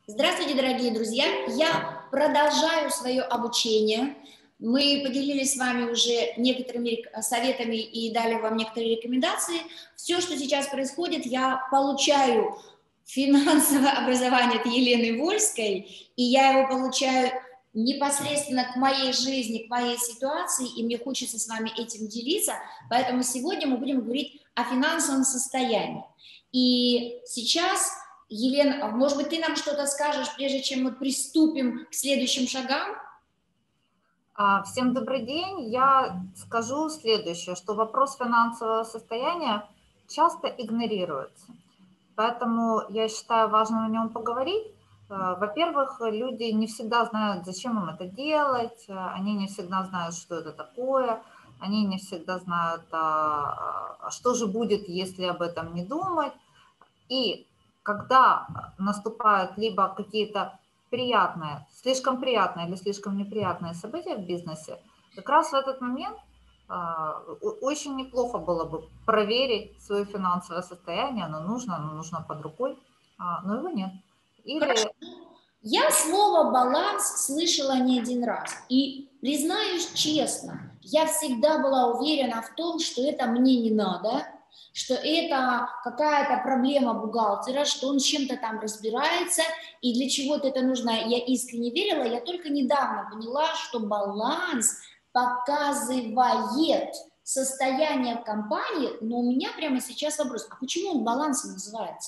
Здравствуйте, дорогие друзья! Я продолжаю свое обучение. Мы поделились с вами уже некоторыми советами и дали вам некоторые рекомендации. Все, что сейчас происходит, я получаю финансовое образование от Елены Вольской, и я его получаю непосредственно к моей жизни, к моей ситуации, и мне хочется с вами этим делиться. Поэтому сегодня мы будем говорить о финансовом состоянии. И сейчас... Елена, может быть, ты нам что-то скажешь, прежде чем мы приступим к следующим шагам? Всем добрый день. Я скажу следующее, что вопрос финансового состояния часто игнорируется. Поэтому я считаю важным о нем поговорить. Во-первых, люди не всегда знают, зачем им это делать, они не всегда знают, что это такое, они не всегда знают, что же будет, если об этом не думать. И когда наступают либо какие-то слишком приятные или слишком неприятные события в бизнесе, как раз в этот момент очень неплохо было бы проверить свое финансовое состояние, оно нужно под рукой, но его нет. Хорошо. Я слово «баланс» слышала не один раз. И, признаюсь честно, я всегда была уверена в том, что это мне не надо, что это какая-то проблема бухгалтера, что он с чем-то там разбирается, и для чего-то это нужно. Я искренне верила, я только недавно поняла, что баланс показывает состояние в компании, но у меня прямо сейчас вопрос, а почему он балансом называется?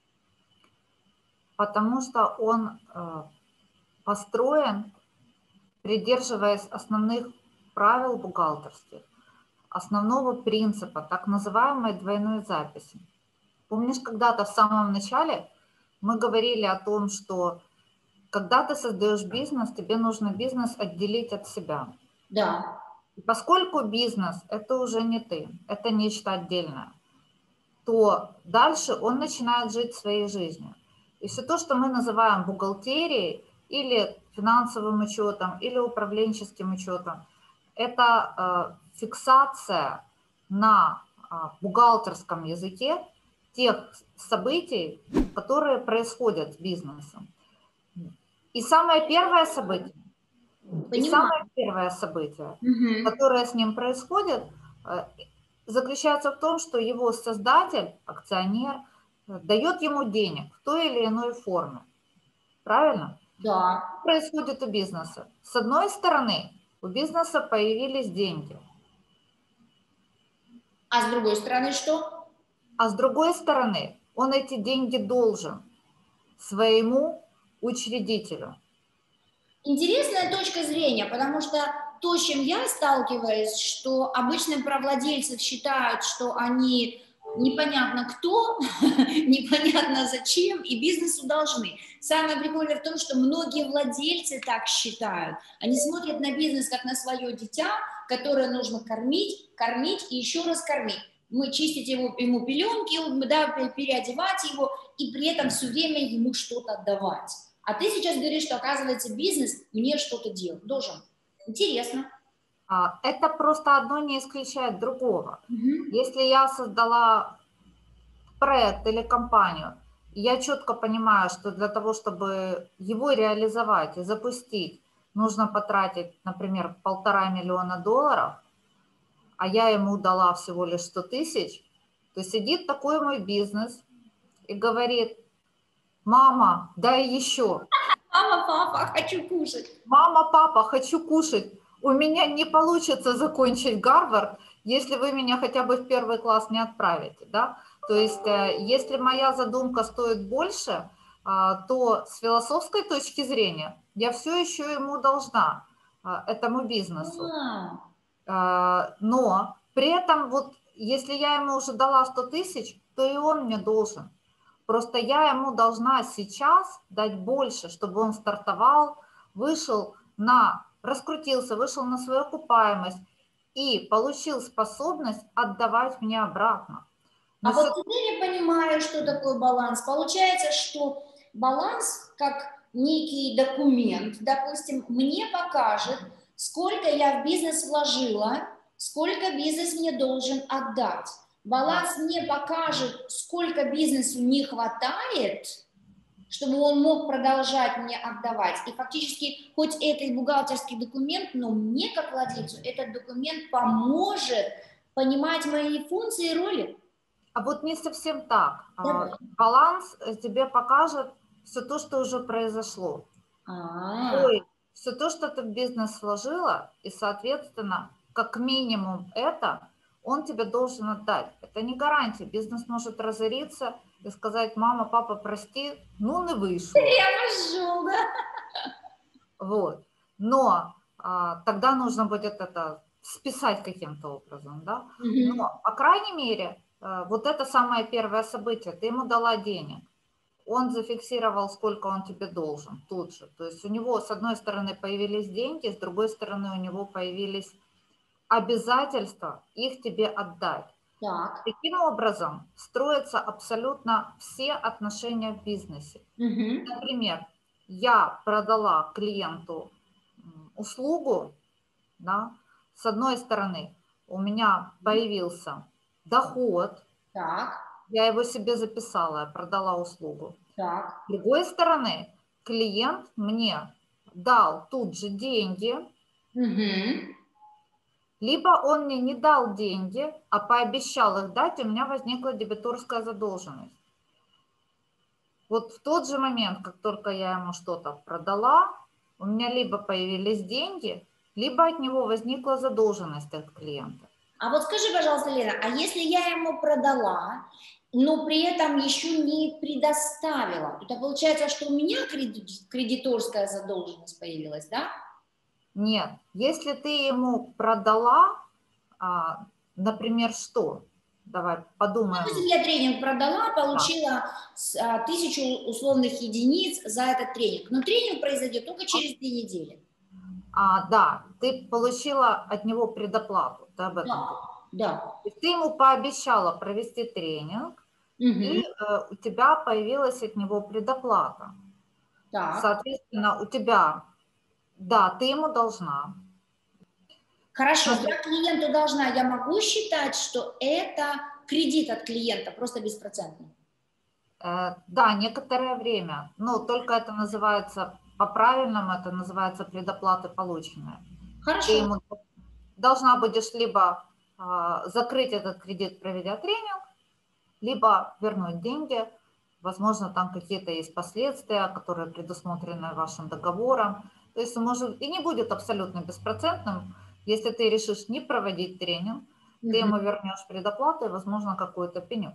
Потому что он построен, придерживаясь основных правил бухгалтерских, основного принципа, так называемой двойной записи. Помнишь, когда-то в самом начале мы говорили о том, что когда ты создаешь бизнес, тебе нужно бизнес отделить от себя. Да. И поскольку бизнес – это уже не ты, это нечто отдельное, то дальше он начинает жить своей жизнью. И все то, что мы называем бухгалтерией или финансовым учетом, или управленческим учетом, это фиксация на бухгалтерском языке тех событий, которые происходят с бизнесом. И самое первое событие, которое с ним происходит, заключается в том, что его создатель, акционер, дает ему денег в той или иной форме. Правильно? Да. Что происходит у бизнеса? С одной стороны, у бизнеса появились деньги. А с другой стороны что? А с другой стороны, он эти деньги должен своему учредителю. Интересная точка зрения, потому что то, с чем я сталкиваюсь, что обычно про владельцев считают, что они непонятно кто, непонятно зачем, и бизнесу должны. Самое прикольное в том, что многие владельцы так считают. Они смотрят на бизнес как на свое дитя, которое нужно кормить, кормить и еще раз кормить. Мы чистить ему пеленки, да, переодевать его, и при этом все время ему что-то отдавать. А ты сейчас говоришь, что, оказывается, бизнес мне что-то должен. Интересно. Это просто одно не исключает другого. Угу. Если я создала проект или компанию, я четко понимаю, что для того, чтобы его реализовать и запустить, нужно потратить, например, $1,5 миллиона, а я ему дала всего лишь 100 тысяч, то сидит такой мой бизнес и говорит: мама, дай еще. Мама, папа, хочу кушать. Мама, папа, хочу кушать. У меня не получится закончить Гарвард, если вы меня хотя бы в 1 класс не отправите, да? То есть, если моя задумка стоит больше, то с философской точки зрения я все еще ему должна, этому бизнесу. Но при этом, вот, если я ему уже дала 100 тысяч, то и он мне должен. Просто я ему должна сейчас дать больше, чтобы он стартовал, раскрутился, вышел на свою окупаемость и получил способность отдавать мне обратно. А вот теперь я понимаю, что такое баланс. Получается, что баланс как некий документ, допустим, мне покажет, сколько я в бизнес вложила, сколько бизнес мне должен отдать. Баланс мне покажет, сколько бизнесу не хватает, чтобы он мог продолжать мне отдавать. И фактически, хоть это и бухгалтерский документ, но мне, как владельцу, этот документ поможет понимать мои функции и роли. А вот не совсем так. Давай. Баланс тебе покажет все то, что уже произошло. То есть все то, что ты в бизнес вложила, и, соответственно, как минимум это он тебе должен отдать. Это не гарантия. Бизнес может разориться и сказать: мама, папа, прости, ну не вышло. Я пошел, да? Вот. Но тогда нужно будет это списать каким-то образом, да? Но, по крайней мере, вот это самое первое событие. Ты ему дала денег. Он зафиксировал, сколько он тебе должен тут же. То есть у него, с одной стороны, появились деньги, с другой стороны, у него появились обязательства их тебе отдать. Так. Таким образом строятся абсолютно все отношения в бизнесе. Например, я продала клиенту услугу, да, с одной стороны, у меня появился доход, Так. я его себе записала, я продала услугу. Так. С другой стороны, клиент мне дал тут же деньги, либо он мне не дал деньги, а пообещал их дать, у меня возникла дебиторская задолженность. Вот в тот же момент, как только я ему что-то продала, у меня либо появились деньги, либо от него возникла задолженность от клиента. А вот скажи, пожалуйста, Лена, а если я ему продала, но при этом еще не предоставила, то получается, что у меня кредиторская задолженность появилась, да? Нет, если ты ему продала, например, что? Давай подумаем. Если я тренинг продала, получила 1000 условных единиц за этот тренинг, но тренинг произойдет только через 2 недели. Да, ты получила от него предоплату, ты об этом говоришь. Да. Ты ему пообещала провести тренинг, и у тебя появилась от него предоплата. Так. Соответственно, у тебя, да, ты ему должна. Хорошо, я клиенту должна, я могу считать, что это кредит от клиента, просто беспроцентный? Да, некоторое время, но только это называется, по-правильному это называется предоплата полученная. Хорошо. Ты ему должна будешь либо закрыть этот кредит, проведя тренинг, либо вернуть деньги. Возможно, там какие-то есть последствия, которые предусмотрены вашим договором. То есть, может, и не будет абсолютно беспроцентным, если ты решишь не проводить тренинг, ты ему вернешь предоплату и, возможно, какую-то пеню.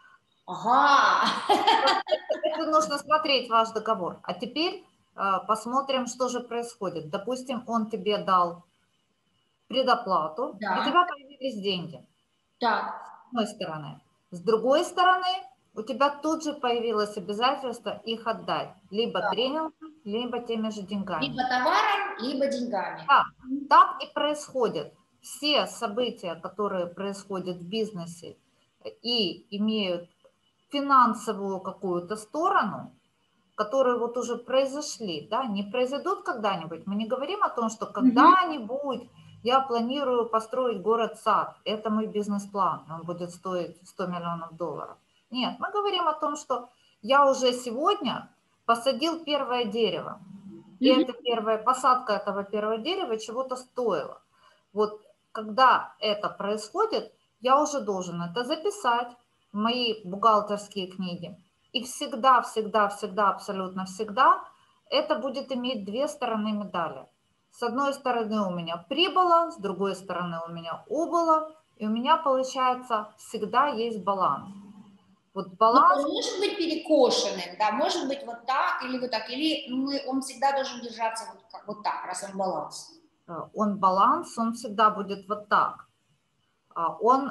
Ага. Это нужно смотреть ваш договор. А теперь посмотрим, что же происходит. Допустим, он тебе дал предоплату, Да. и у тебя появились деньги. Так. С одной стороны. С другой стороны, у тебя тут же появилось обязательство их отдать. Либо тренингом, либо теми же деньгами. Либо товаром, либо деньгами. Да, так и происходит. Все события, которые происходят в бизнесе и имеют финансовую какую-то сторону, которые вот уже произошли, да, не произойдут когда-нибудь. Мы не говорим о том, что когда-нибудь я планирую построить город-сад, это мой бизнес-план, он будет стоить 100 миллионов долларов. Нет, мы говорим о том, что я уже сегодня посадил первое дерево, и это посадка этого первого дерева чего-то стоила. Вот когда это происходит, я уже должен это записать в мои бухгалтерские книги. И всегда, всегда, всегда, абсолютно всегда это будет иметь две стороны медали. С одной стороны у меня прибыло, с другой стороны у меня убыло, и у меня, получается, всегда есть баланс. Вот баланс... Он может быть перекошенным, да, может быть вот так, или он всегда должен держаться вот так, раз он баланс. Он баланс, он всегда будет вот так. Он...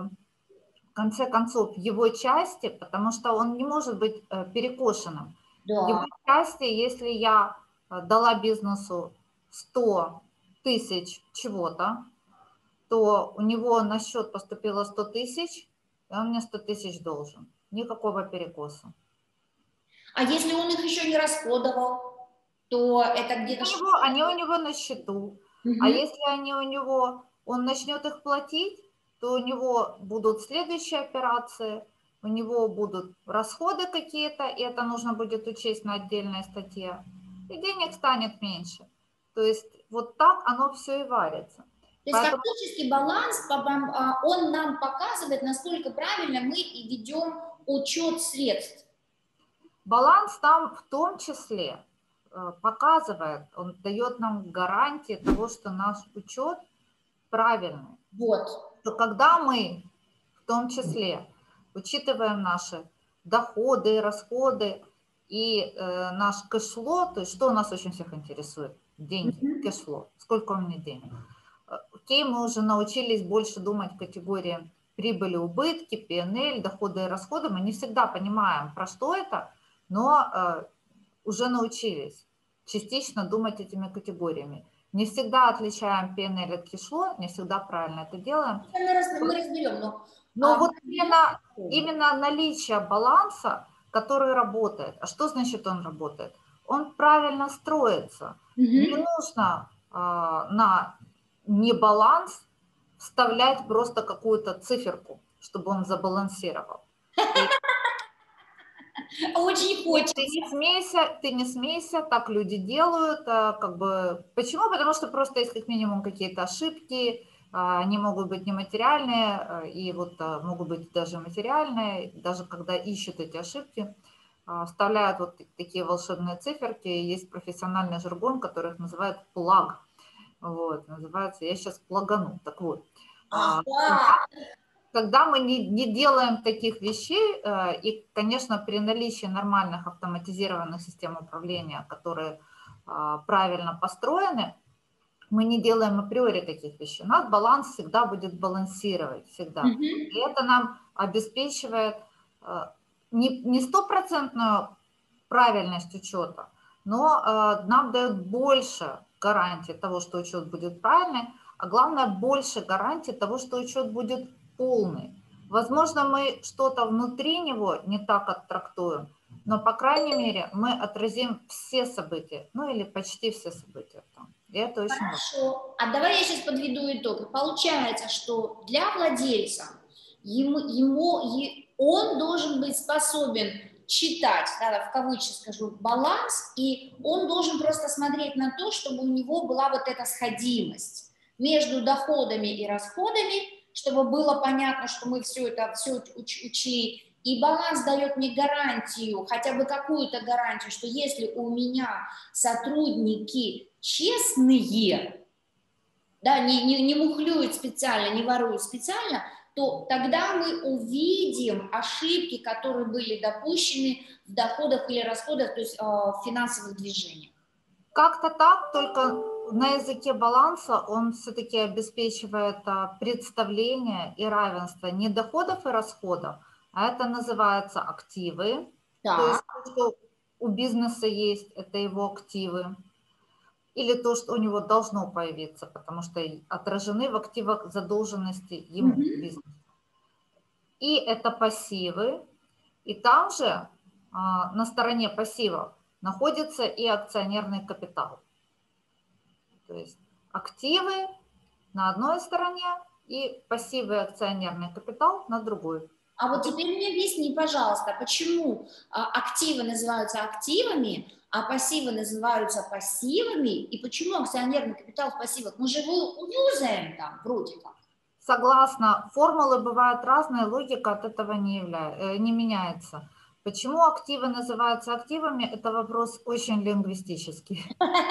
в конце концов, в его части, потому что он не может быть перекошенным. Да. В его части, если я дала бизнесу 100 тысяч чего-то, то у него на счет поступило 100 тысяч, и он мне 100 тысяч должен. Никакого перекоса. А если он их еще не расходовал, то это где-то... Они у него на счету. А если он начнет их платить, то у него будут следующие операции, у него будут расходы какие-то, и это нужно будет учесть на отдельной статье, и денег станет меньше. То есть вот так оно все и варится. То есть фактически баланс, он нам показывает, насколько правильно мы и ведем учет средств. Баланс там в том числе показывает, он дает нам гарантии того, что наш учет правильный. Вот. Что когда мы в том числе учитываем наши доходы, расходы и наш кэшфлоу, то есть что нас очень всех интересует? Деньги, кэшфлоу, сколько у меня денег. Окей, мы уже научились больше думать в категории прибыли, убытки, P&L, доходы и расходы. Мы не всегда понимаем, про что это, но уже научились частично думать этими категориями. Не всегда отличаем P&L от кэшфлоу, не всегда правильно это делаем. Мы разберем, но вот именно наличие баланса, который работает. А что значит он работает? Он правильно строится. Не нужно на небаланс вставлять просто какую-то циферку, чтобы он забалансировал. Очень хочется. Ты не смейся, так люди делают. Как бы, почему? Потому что просто есть как минимум какие-то ошибки, они могут быть нематериальные, и вот могут быть даже материальные, даже когда ищут эти ошибки, вставляют вот такие волшебные циферки, есть профессиональный жаргон, который их называют плаг. Вот, называется, я сейчас плагану. Так вот, когда мы не делаем таких вещей, и, конечно, при наличии нормальных автоматизированных систем управления, которые правильно построены, мы не делаем априори таких вещей. У нас баланс всегда будет балансировать, всегда. И это нам обеспечивает не стопроцентную правильность учета, но нам дает больше гарантии того, что учет будет правильный, а главное, больше гарантии того, что учет будет полный. Возможно, мы что-то внутри него не так оттрактуем, но, по крайней мере, мы отразим все события, ну или почти все события там. И это очень важно. Хорошо. А давай я сейчас подведу итог. Получается, что для владельца он должен быть способен читать, да, в кавычках скажу, баланс, и он должен просто смотреть на то, чтобы у него была вот эта сходимость между доходами и расходами, чтобы было понятно, что мы все учли. И баланс дает мне гарантию, хотя бы какую-то гарантию, что если у меня сотрудники честные, да, не мухлюют специально, не воруют специально, то тогда мы увидим ошибки, которые были допущены в доходах или расходах, то есть в финансовых движениях. Как-то так, только на языке баланса он все-таки обеспечивает представление и равенство не доходов и расходов, а это называется активы. Да. То есть то, что у бизнеса есть, это его активы. Или то, что у него должно появиться, потому что отражены в активах задолженности ему, бизнесу. И это пассивы. И там же на стороне пассивов находится и акционерный капитал. То есть активы на одной стороне и пассивы и акционерный капитал на другой. А вот теперь мне объясни, пожалуйста, почему активы называются активами, а пассивы называются пассивами, и почему акционерный капитал в пассивах? Мы же его юзаем там вроде как. Согласна, формулы бывают разные, логика от этого не меняется. Почему активы называются активами, это вопрос очень лингвистический.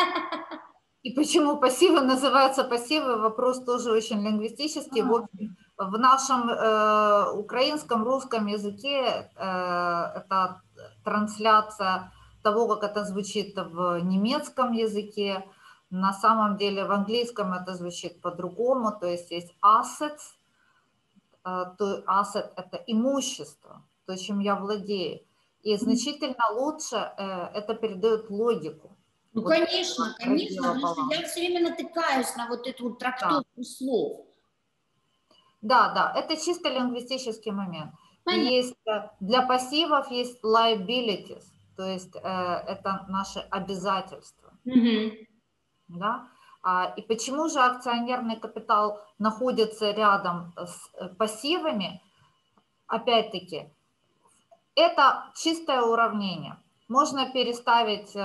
И почему пассивы называются пассивы, вопрос тоже очень лингвистический. В нашем украинском, русском языке это трансляция того, как это звучит в немецком языке. На самом деле в английском это звучит по-другому, то есть assets, asset – это имущество, то, чем я владею. И значительно лучше это передает логику. Ну, вот конечно, потому что я все время натыкаюсь на вот эту вот трактовку слов. Да, это чисто лингвистический момент. И есть, для пассивов есть liabilities, то есть это наши обязательства. Да? И почему же акционерный капитал находится рядом с пассивами? Опять-таки, Это чистое уравнение. Можно переставить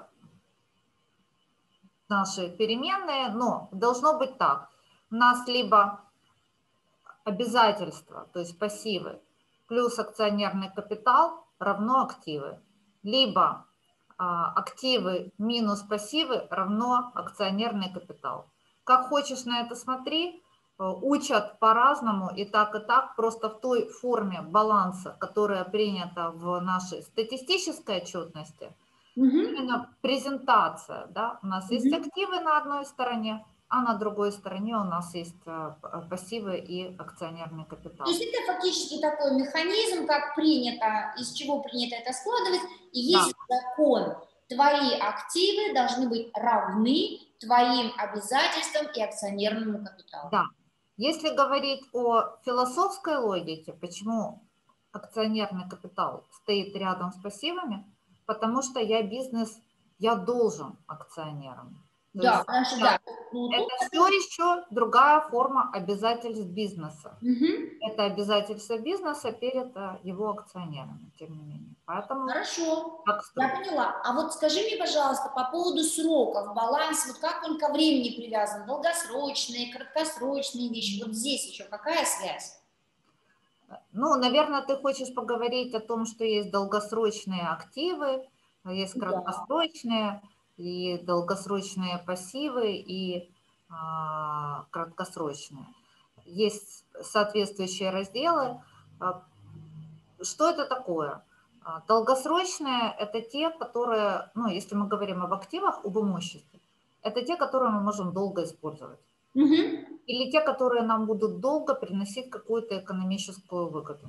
наши переменные, но должно быть так. У нас либо обязательства, то есть пассивы, плюс акционерный капитал равно активы, либо активы минус пассивы равно акционерный капитал. Как хочешь на это смотри, учат по-разному и так, просто в той форме баланса, которая принята в нашей статистической отчетности, именно презентация, да, у нас есть активы на одной стороне, а на другой стороне у нас есть пассивы и акционерный капитал. То есть это фактически такой механизм, как принято, из чего принято это складывать, и есть закон. Твои активы должны быть равны твоим обязательствам и акционерному капиталу. Да. Если говорить о философской логике, почему акционерный капитал стоит рядом с пассивами, потому что я бизнес, я должен акционерам. Да, есть, да. Это все еще другая форма обязательств бизнеса. Это обязательства бизнеса перед его акционерами, тем не менее. Поэтому хорошо, я поняла. А вот скажи мне, пожалуйста, по поводу сроков, баланс, вот как он ко времени привязан, долгосрочные, краткосрочные вещи, вот здесь еще какая связь? Ну, наверное, ты хочешь поговорить о том, что есть долгосрочные активы, есть краткосрочные, и долгосрочные пассивы, и краткосрочные. Есть соответствующие разделы. Что это такое? Долгосрочные – это те, которые, ну, если мы говорим об активах, об имуществе, это те, которые мы можем долго использовать. Или те, которые нам будут долго приносить какую-то экономическую выгоду.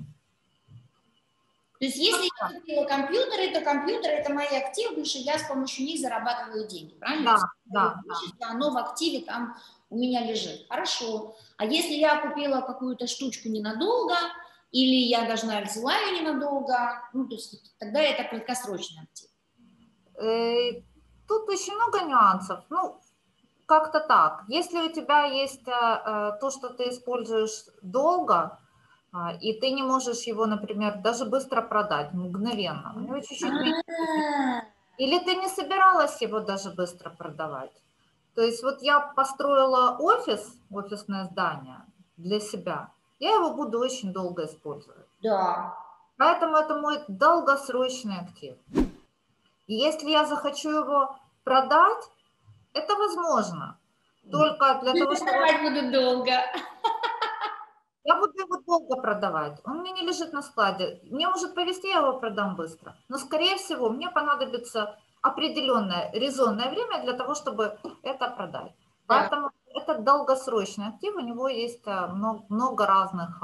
То есть если я купила компьютеры, то компьютеры – это мои активы, потому что я с помощью них зарабатываю деньги, правильно? Да. Оно в активе там у меня лежит. Хорошо. А если я купила какую-то штучку ненадолго, или я даже взяла ее ненадолго, ну, то есть тогда это краткосрочный актив. Тут очень много нюансов. Ну, как-то так. Если у тебя есть то, что ты используешь долго, и ты не можешь его, например, даже быстро продать, мгновенно, у него чуть-чуть меньше. Или ты не собиралась его даже быстро продавать. То есть вот я построила офисное здание для себя, я его буду очень долго использовать. Да. Поэтому это мой долгосрочный актив. И если я захочу его продать, это возможно. Только для того, чтобы... Продавать буду долго. Я буду его долго продавать. Он мне не лежит на складе. Мне может повезти, я его продам быстро. Но, скорее всего, мне понадобится определенное резонное время для того, чтобы это продать. Да. Поэтому это долгосрочный актив, у него есть много разных...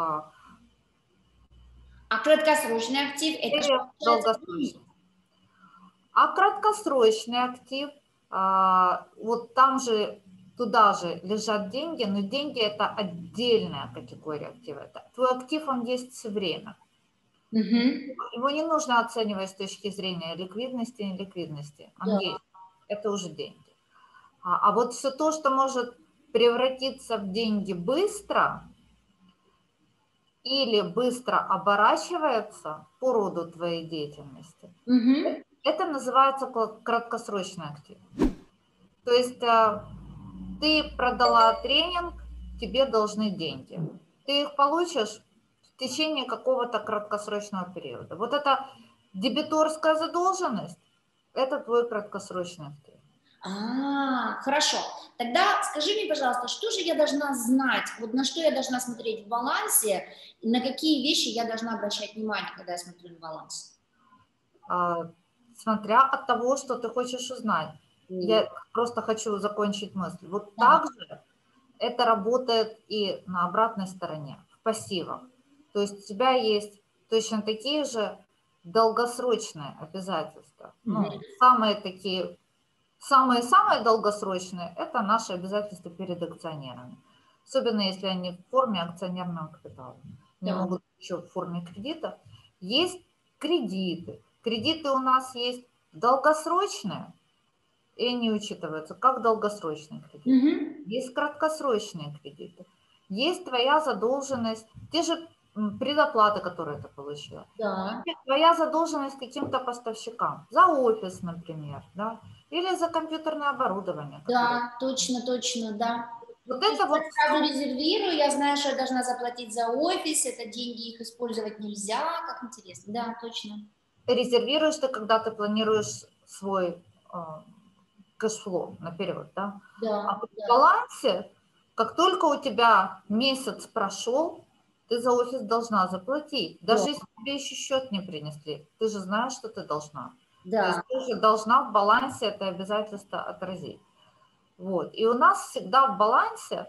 А краткосрочный актив – это долгосрочный. А краткосрочный актив, вот там же, туда же лежат деньги, но деньги – это отдельная категория актива. Твой актив, он есть все время. Его не нужно оценивать с точки зрения ликвидности и неликвидности. Он есть. Это уже деньги. А вот все то, что может превратиться в деньги быстро или быстро оборачивается по роду твоей деятельности, это называется краткосрочный актив. То есть ты продала тренинг, тебе должны деньги. Ты их получишь в течение какого-то краткосрочного периода. Вот эта дебиторская задолженность – это твой краткосрочный актив. Хорошо. Тогда скажи мне, пожалуйста, что же я должна знать, вот на что я должна смотреть в балансе, и на какие вещи я должна обращать внимание, когда я смотрю на баланс? Смотря от того, что ты хочешь узнать. Я просто хочу закончить мысль. Вот так же это работает и на обратной стороне, в пассивах. То есть у тебя есть точно такие же долгосрочные обязательства. Ну, самые долгосрочные – это наши обязательства перед акционерами. Особенно если они в форме акционерного капитала. Они могут быть еще в форме кредитов. Есть кредиты. Кредиты у нас есть долгосрочные, и они учитываются как долгосрочные кредиты. Есть краткосрочные кредиты. Есть твоя задолженность. Ты же предоплаты, которые ты получила. Да. Твоя задолженность каким-то поставщикам за офис, например, да, или за компьютерное оборудование. Да, точно, точно, да. Вот То есть это я вот сразу резервирую, я знаю, что я должна заплатить за офис, это деньги, их использовать нельзя, как интересно. Да, точно. резервируешь ты, когда ты планируешь свой кэшфлоу наперед, да? А Да, в да, балансе, как только у тебя месяц прошел, ты за офис должна заплатить. да, Даже если тебе еще счет не принесли, ты же знаешь, что ты должна. То есть да. ты же должна в балансе это обязательство отразить. Вот. И у нас всегда в балансе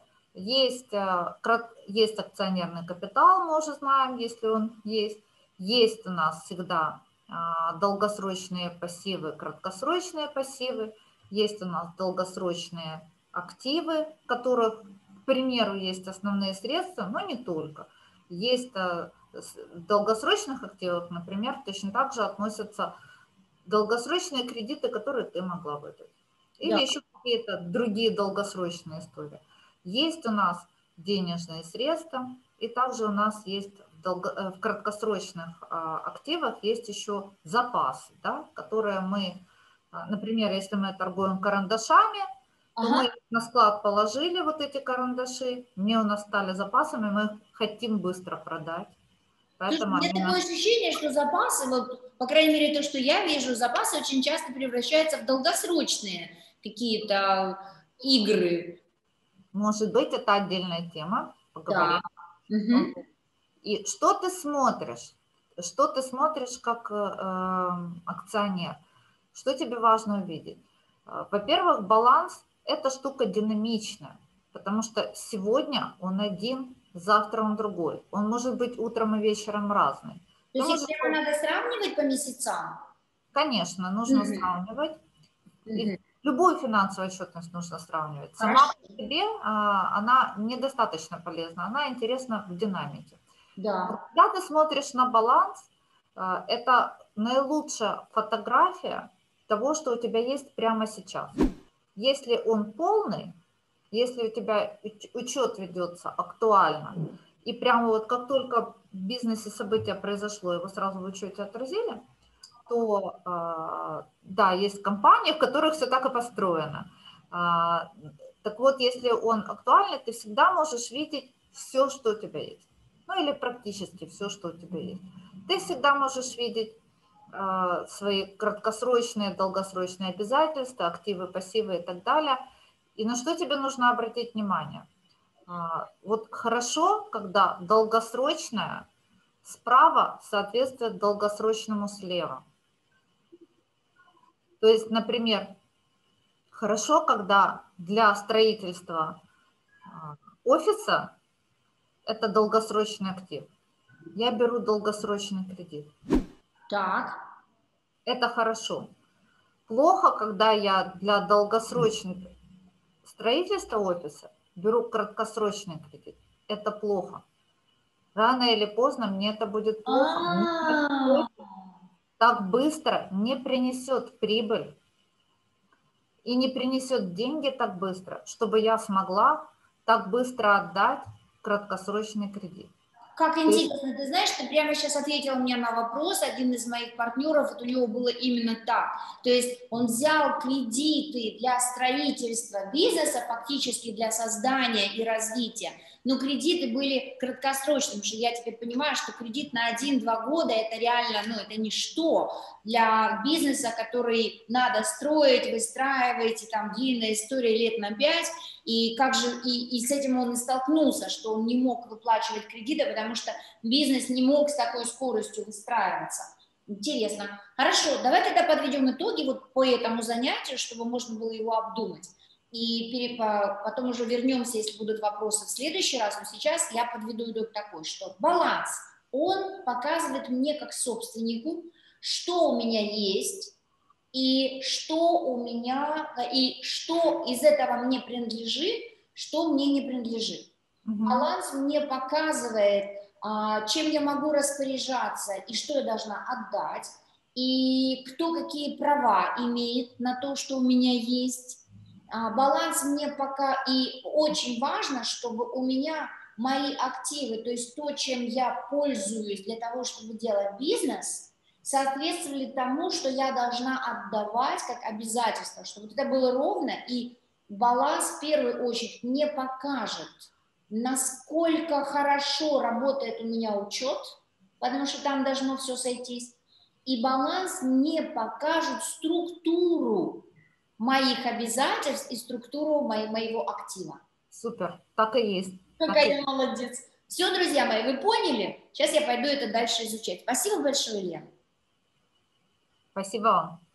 есть акционерный капитал, мы уже знаем, если он есть. Есть у нас всегда долгосрочные пассивы, краткосрочные пассивы. Есть у нас долгосрочные активы, в которых, к примеру, есть основные средства, но не только. Есть в долгосрочных активах, например, точно так же относятся долгосрочные кредиты, которые ты могла выдать. Или Да. еще какие-то другие долгосрочные истории. Есть у нас денежные средства, и также у нас есть в краткосрочных активах есть еще запасы, да, которые мы, например, если мы торгуем карандашами, то Ага. мы на склад положили вот эти карандаши, они у нас стали запасами, мы их хотим быстро продать. Слушай, у Поэтому меня они у такое нас ощущение, что запасы, вот, по крайней мере, то, что я вижу, запасы очень часто превращаются в долгосрочные какие-то игры. может быть, это отдельная тема, Да. поговорим. Мгм. И что ты смотришь? Что ты смотришь как акционер? Что тебе важно увидеть? Во-первых, баланс – это штука динамичная, потому что сегодня он один, завтра он другой. Он может быть утром и вечером разный. То Ты есть их можешь, прямо надо сравнивать по месяцам? конечно, нужно Мгм. сравнивать. И Мгм. любую финансовую отчетность нужно сравнивать. Сама Хорошо. по себе она недостаточно полезна, она интересна в динамике. Но Да. когда ты смотришь на баланс, это наилучшая фотография того, что у тебя есть прямо сейчас. Если он полный, если у тебя учет ведется актуально, и прямо вот как только в бизнесе событие произошло, его сразу в учете отразили, то да, есть компании, в которых все так и построено. Так вот, если он актуальный, ты всегда можешь видеть все, что у тебя есть. Ну или практически все, что у тебя есть. Ты всегда можешь видеть свои краткосрочные, долгосрочные обязательства, активы, пассивы и так далее. И на что тебе нужно обратить внимание? Вот хорошо, когда долгосрочное справа соответствует долгосрочному слева. То есть, например, хорошо, когда для строительства офиса это долгосрочный актив. Я беру долгосрочный кредит. Так. Это хорошо. Плохо, когда я для долгосрочного строительства офиса беру краткосрочный кредит. Это плохо. Рано или поздно мне это будет плохо. Мне А, так быстро не принесет прибыль и не принесет деньги так быстро, чтобы я смогла так быстро отдать краткосрочный кредит. как То есть, интересно, ты знаешь, ты прямо сейчас ответил мне на вопрос, один из моих партнеров, вот у него было именно так, то есть он взял кредиты для строительства бизнеса, фактически для создания и развития, но кредиты были краткосрочными, потому что я теперь понимаю, что кредит на 1-2 года это реально, ну это ничто для бизнеса, который надо строить, выстраивать, и там длинная история лет на 5, и как же, и с этим он и столкнулся, что он не мог выплачивать кредиты, потому что бизнес не мог с такой скоростью выстраиваться. Интересно. Хорошо, давай тогда подведем итоги вот по этому занятию, чтобы можно было его обдумать. И потом уже вернемся, если будут вопросы в следующий раз. Но сейчас я подведу итог такой, что баланс, он показывает мне как собственнику, что у меня есть, и что у меня, и что из этого мне принадлежит, что мне не принадлежит. Баланс мне показывает, чем я могу распоряжаться и что я должна отдать, и кто какие права имеет на то, что у меня есть. Баланс мне пока, и очень важно, чтобы у меня мои активы, то есть то, чем я пользуюсь для того, чтобы делать бизнес, соответствовали тому, что я должна отдавать как обязательство, чтобы это было ровно, и баланс в первую очередь не покажет, насколько хорошо работает у меня учет, потому что там должно все сойтись, и баланс не покажет структуру моих обязательств и структуру моего актива. Супер, так и есть. Какая я молодец. Все, друзья мои, вы поняли? Сейчас я пойду это дальше изучать. Спасибо большое, Лена. Спасибо вам.